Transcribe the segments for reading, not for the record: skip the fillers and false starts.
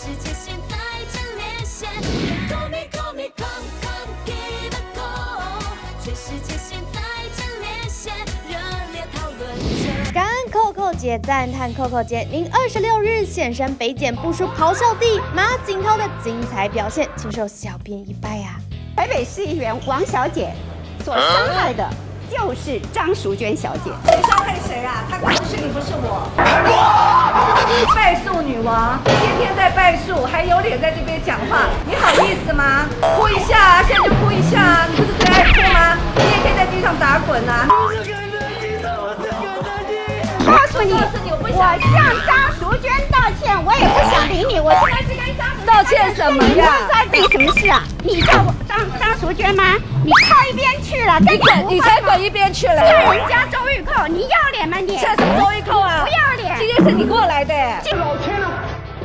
世界现在正连线 ，Call me call me come come give a call， 全世界现在正连线，热烈讨论着。 感恩 Coco 姐，赞叹 Coco 姐，您26日现身北检部署咆哮帝马景涛的精彩表现，请受小编一拜啊！ 台北市议员王小姐所伤害的就是张淑娟小姐。 谁伤害谁啊？她不是你，不是我。败诉女王，天天在败诉，还有脸在这边讲话，你好意思吗？哭一下啊，现在就哭一下啊！你不是最爱哭吗？你也可以在地上打滚啊！ 告诉你，我向张淑娟道歉，我也不想理你。我现在是跟张淑娟道歉什么呀？ 你什么事啊？你叫我张淑娟吗？你靠一边去了， 你才滚一边去了！ 在人家周玉蔻，你要脸吗你？ 现在什么周玉蔻啊？ 不要脸！ 今天是你过来的。 老天啊！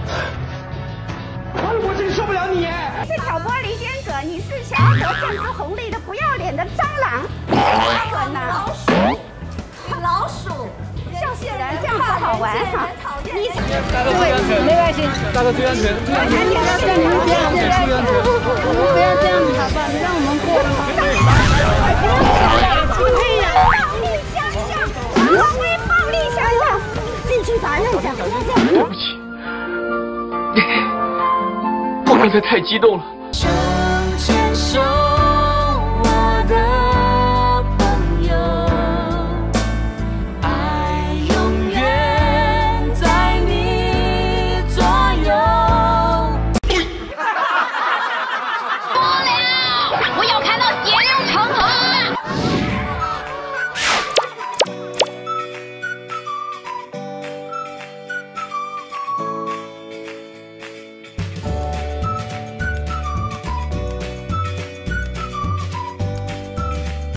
我真受不了你！ 你是挑拨离间者，你是想要得政治红利的不要脸的蟑螂！ 老鼠，老鼠。 笑死人，这样不好玩哈！你大哥注意安全，没关系。大哥注意安全，注意安全，注意安全，注意安全。 不要这样子好不好？你让我们过。暴力相向，成为暴力相向，进去法院讲。 对不起，我刚才太激动了。